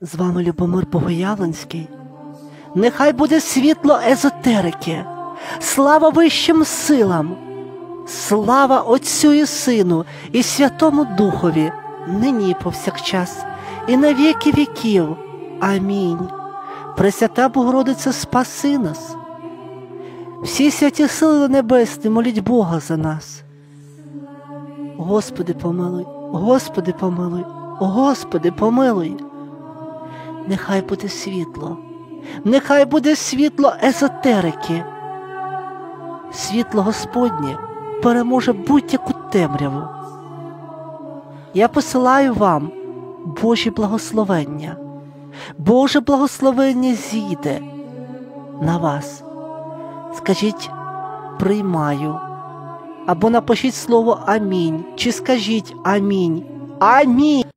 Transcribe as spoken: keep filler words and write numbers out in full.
З вами Любомир Богоявленський. Нехай буде світло езотерики, слава вищим силам, слава Отцю і Сину і Святому Духові, нині і повсякчас, і на віки віків. Амінь. Пресвята Богородице, спаси нас. Всі святі сили небесні, моліть Бога за нас. Господи, помилуй, Господи, помилуй, Господи, помилуй. Нехай буде світло, нехай буде світло езотерики. Світло Господнє переможе будь-яку темряву. Я посилаю вам Божі благословення. Боже благословення зійде на вас. Скажіть «приймаю» або напишіть слово «амінь» чи скажіть «амінь». Амінь!